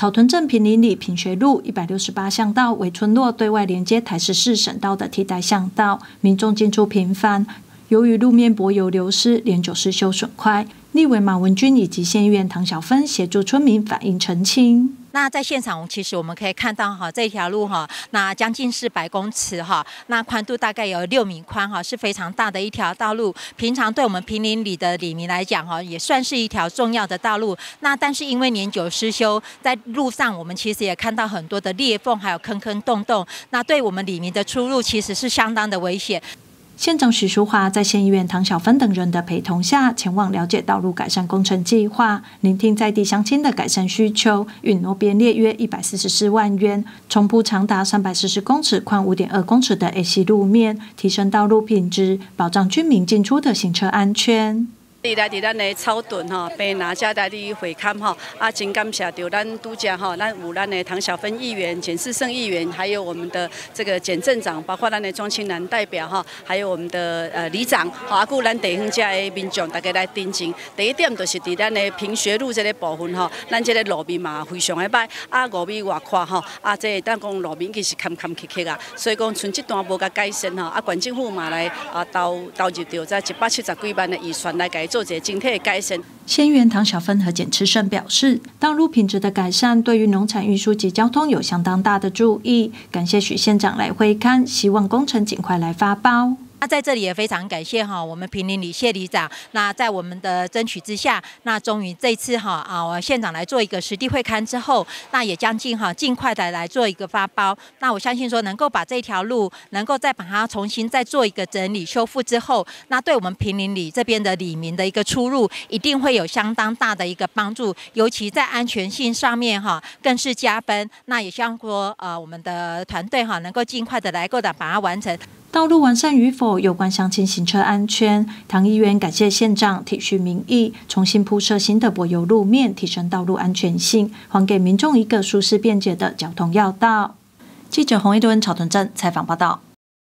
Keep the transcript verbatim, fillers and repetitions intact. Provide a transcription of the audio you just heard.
草屯镇平林里品学路一百六十八巷道为村落对外连接台十四省道的替代巷道，民众进出频繁。由于路面柏油流失，连久失修损坏，立委马文君以及县议员唐小芬协助村民反映澄清。 那在现场，其实我们可以看到哈，这条路哈，那将近四百公尺哈，那宽度大概有六米宽哈，是非常大的一条道路。平常对我们坪林里的里民来讲哈，也算是一条重要的道路。那但是因为年久失修，在路上我们其实也看到很多的裂缝，还有坑坑洞洞。那对我们里民的出入其实是相当的危险。 县长许淑华在县议员唐小芬等人的陪同下，前往了解道路改善工程计划，聆听在地乡亲的改善需求，允诺编列约一百四十四万元，重铺长达三百四十公尺、宽五点二公尺的 A C 路面，提升道路品质，保障居民进出的行车安全。 伫来伫咱的草屯吼，平拿遮来伫会勘吼，啊，真感谢到咱拄则吼，咱有咱的唐小芬议员、简世胜议员，还有我们的这个简镇长，包括咱的庄青兰代表哈，还有我们的呃里长，好，啊，有咱地方遮的民众，大家来တင်情。第一点就是伫咱的平学路这个部分吼，咱这个路面嘛非常的歹，啊，路面外扩吼，啊，这咱讲路面其实坎坎坷坷啊，所以讲剩这段无甲改善吼，啊，县政府嘛来啊投投入到这一百七十几万的预算来改。 做这整体的改善。 县议员唐小芬和简持胜表示，道路品质的改善对于农产运输及交通有相当大的注意。感谢许县长来会勘，希望工程尽快来发包。 那在这里也非常感谢哈，我们坪林里谢里长。那在我们的争取之下，那终于这次哈啊，我县长来做一个实地会勘之后，那也将近哈尽快的来做一个发包。那我相信说，能够把这条路能够再把它重新再做一个整理修复之后，那对我们坪林里这边的里民的一个出入，一定会有相当大的一个帮助，尤其在安全性上面哈，更是加分。那也希望说呃我们的团队哈能够尽快的来够的把它完成。 道路完善与否，有关乡亲行车安全。唐议员感谢县长体恤民意，重新铺设新的柏油路面，提升道路安全性，还给民众一个舒适便捷的交通要道。记者洪一伦草屯镇采访报道。